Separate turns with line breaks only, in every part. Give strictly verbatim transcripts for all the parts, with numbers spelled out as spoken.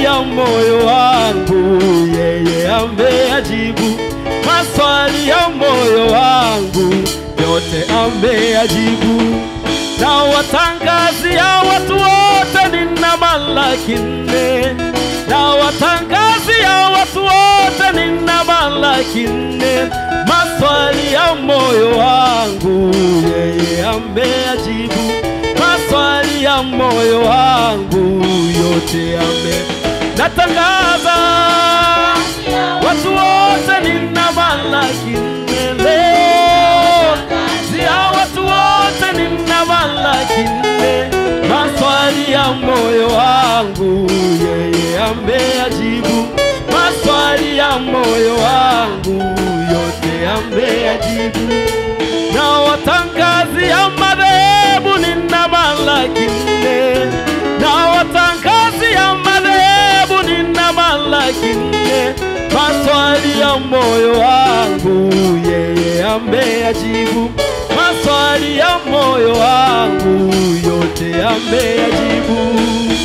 ya moyo wangu, yeye ameyajibu. Maswali ya moyo wangu yote ameyajibu. Na watangazia watu wote nina malaki nne. Na watangazia watu wote nina malaki nne. Maswali ya moyo wangu yeye ameyajibu. Maswali ya moyo wangu yote ame. Natangaza watu wote nina malaki nne leo. Zia watu wote nina malaki nne. Maswali ya moyo wangu yeye ameyajibu. Maswali ya moyo wangu yote ameyajibu. Na watangazia madhehebu nina malaki nne. Na watangazia madhehebu nina malaki nne. Maswali ya moyo wangu yeye ameyajibu. Maswali ya moyo wangu yote ameyajibu.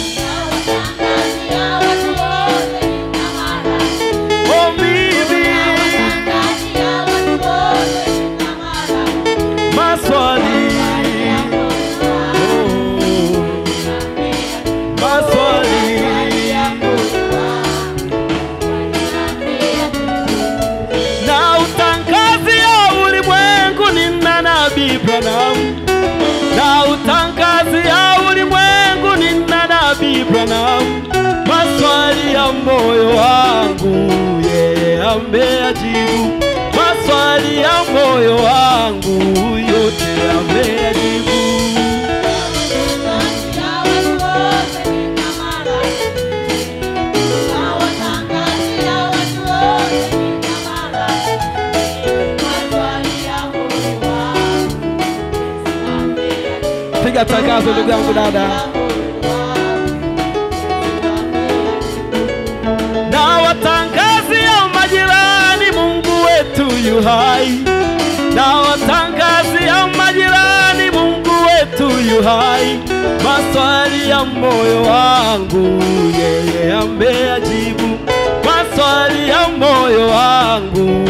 Oh bibi, maswali, oh, maswali. Na utangazia ulimwengu nina Nabii Branham. Na utangazia ulimwengu nina Nabii Branham. Maswali ya moyo wangu yeye ameyajibu. Maswali ya moyo wangu yote ameyajibu. Piga tangazo ndugu yangu dada. Na watangazia majirani Mungu wetu yu hai. Na watangazia majirani Mungu wetu yu hai. Maswali ya moyo wangu yeye ameyajibu. Maswali ya moyo wangu